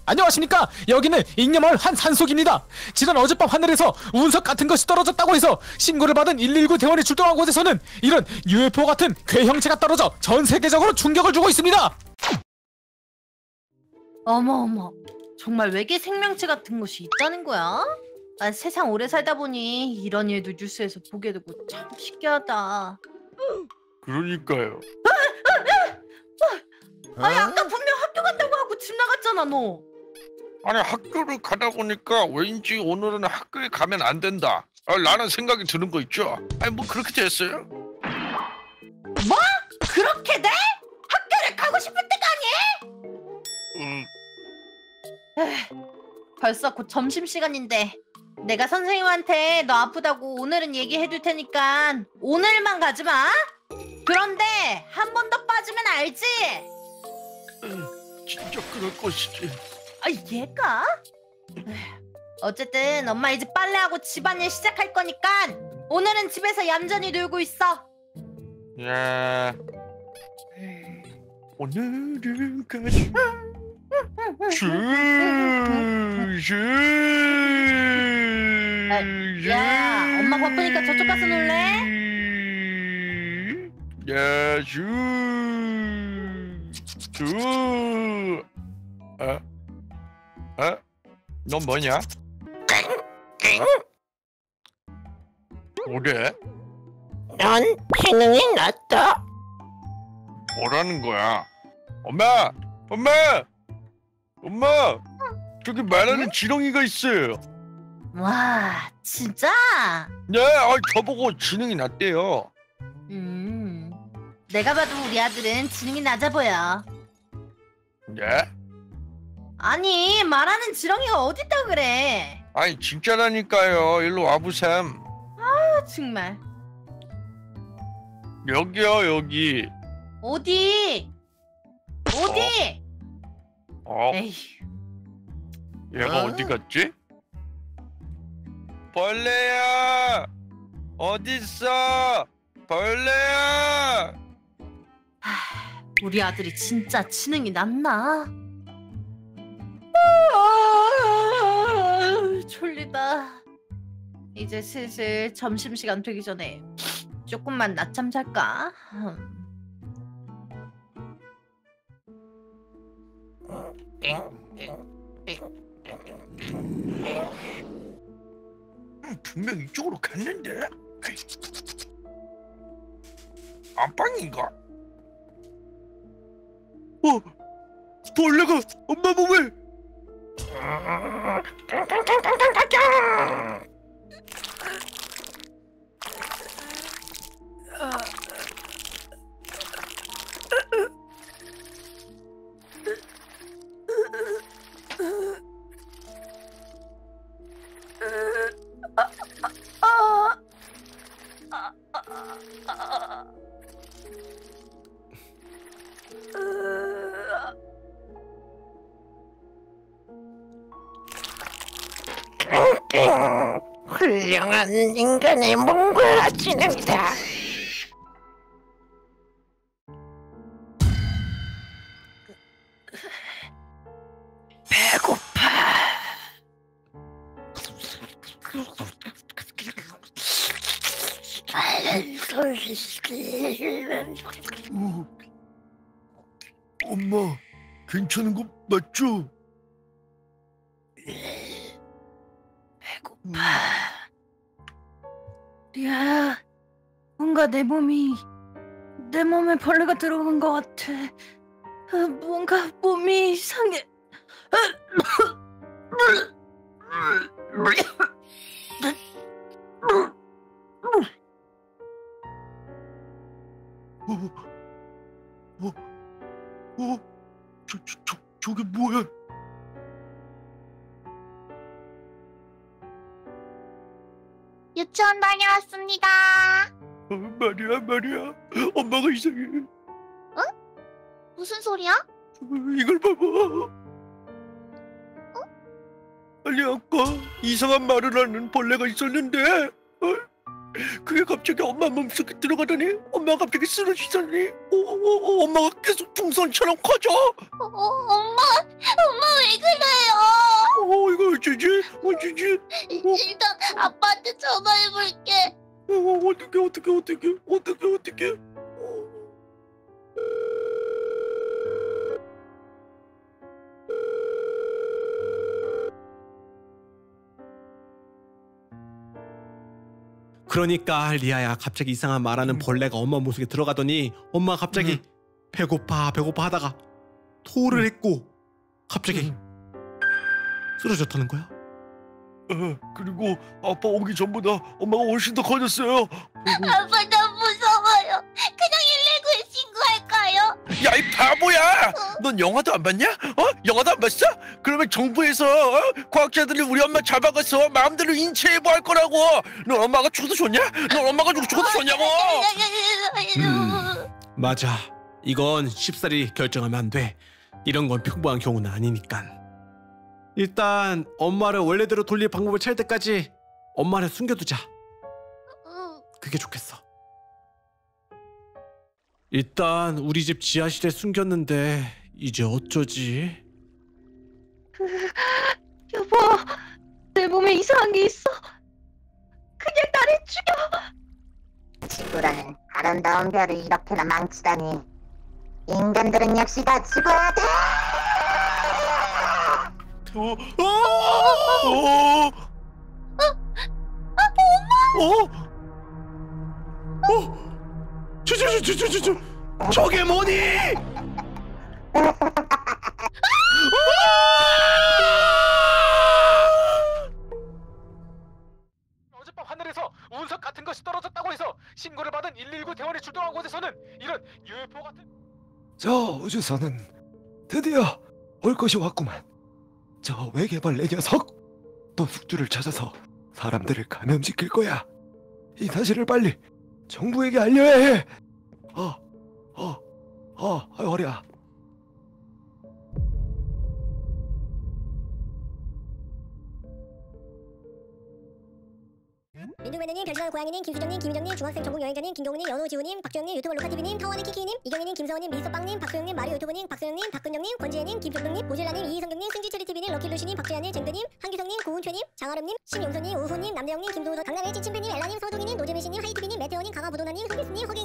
안녕하십니까. 여기는 잉여마을 한 산속입니다. 지난 어젯밤 하늘에서 운석 같은 것이 떨어졌다고 해서 신고를 받은 119 대원이 출동한 곳에서는 이런 UFO 같은 괴형체가 떨어져 전 세계적으로 충격을 주고 있습니다. 어머, 정말 외계 생명체 같은 것이 있다는 거야? 난 세상 오래 살다 보니 이런 일도 뉴스에서 보게 되고 참 신기하다. 그러니까요. 아니 아까 분명 학교 간다고 하고 집 나갔잖아 너. 아니 학교를 가다 보니까 왠지 오늘은 학교에 가면 안 된다 라는 생각이 드는 거 있죠. 아니 뭐 그렇게 됐어요. 뭐? 그렇게 돼? 학교를 가고 싶을 때가 아니야? 벌써 곧 점심시간인데 내가 선생님한테 너 아프다고 오늘은 얘기해둘 테니까 오늘만 가지 마. 그런데 한 번 더 빠지면 알지? 진짜 그럴 것이지. 아 얘가? 어쨌든 엄마 이제 빨래하고 집안일 시작할 거니까 오늘은 집에서 얌전히 놀고 있어. 야, 오늘은 가지. 야, 엄마 바쁘니까 저쪽 가서 놀래? 야, 넌 뭐냐? 뭐래? 넌 지능이 낮다. 뭐라는 거야? 엄마! 저기 말하는 지렁이가 있어요. 와, 진짜? 네, 저보고 지능이 낮대요. 내가 봐도 우리 아들은 지능이 낮아 보여. 네? 아니, 말하는 지렁이가 어딨다 그래? 아니 진짜라니까요. 일로 와보셈. 아, 정말. 여기요, 여기. 어디? 에이. 얘가 어디 갔지? 벌레야! 어딨어? 벌레야! 우리 아들이 진짜 지능이 낮나? 졸리다. 이제 슬슬 점심시간 되기 전에 조금만 낮잠 잘까? 분명 이쪽으로 갔는데? 안방인가? 벌레가 엄마 몸에! 훌륭한 인간의 몸과 지능이다. 배고파. 엄마, 괜찮은 거 맞죠? 배고파. 리아야, 뭔가 내 몸에 벌레가 들어간 것 같아. 뭔가 몸이 이상해. 저게 뭐야? 유치원 다녀왔습니다. 말이야. 엄마가 이상해. 무슨 소리야? 이걸 봐봐. 아니 아까 이상한 말을 하는 벌레가 있었는데 그게 갑자기 엄마 몸속에 들어가더니 엄마가 갑자기 쓰러지더니 엄마가 계속 풍선처럼 커져. 엄마 왜 그래요? 이거 어쩌지? 일단 아빠한테 전화해볼게. 어떡해. 그러니까 리아야, 갑자기 이상한 말하는 벌레가 엄마 몸속에 들어가더니 엄마가 갑자기 배고파 하다가 토를 했고 갑자기 쓰러졌다는 거야. 그리고 아빠 오기 전보다 엄마가 훨씬 더 커졌어요. 아빠 나 무서워요. 그냥 119에 신고할까요? 야, 이 바보야! 넌 영화도 안 봤냐? 영화도 안 봤어? 그러면 정부에서 과학자들이 우리 엄마 잡아가서 마음대로 인체 해부할 거라고. 넌 엄마가 죽어도 좋냐? 넌 엄마가 죽어도 좋냐고. 맞아, 이건 쉽사리 결정하면 안 돼. 이런 건 평범한 경우는 아니니까. 일단 엄마를 원래대로 돌릴 방법을 찾을 때까지 엄마를 숨겨두자. 그게 좋겠어. 일단 우리 집 지하실에 숨겼는데 이제 어쩌지? 여보, 내 몸에 이상한 게 있어. 그냥 나를 죽여. 지구라는 아름다운 별을 이렇게나 망치다니. 인간들은 역시 다 죽어야 돼. 저게 뭐니? 어젯밤 하늘에서 운석 같은 것이 떨어졌다고 해서 신고를 받은 119 대원이 출동한 곳에서는 이런 UFO 같은 저 우주선은 드디어 올 것이 왔구만. 저 외계벌레 녀석 또 숙주를 찾아서 사람들을 감염시킬 거야. 이 사실을 빨리 정부에게 알려야 해. 허리야. 민둥매너님, 별진한 고양이님, 김수정님, 김유정님, 중학생 전국 여행자님, 김경우님, 연호지우님, 박주영님, 유튜버 로카TV님, 타원의 키키님, 이경희님, 김서원님, 미소빵님, 박소영님, 마리오 유튜버님, 박소영님, 박근영님, 권지혜님, 김평동님, 모질라님, 이희성경님, 승지처리TV님, 럭키루시님, 박주야님, 쟁드님, 한규성님, 고은최님, 장아름님, 신용선님, 우호님, 남대영님, 김도우서, 강남의 찌침배님, 엘라님, 서동희님, 노재민씨님, 하이티비님, 메테오님, 강화부도나님, 서비스님, 허기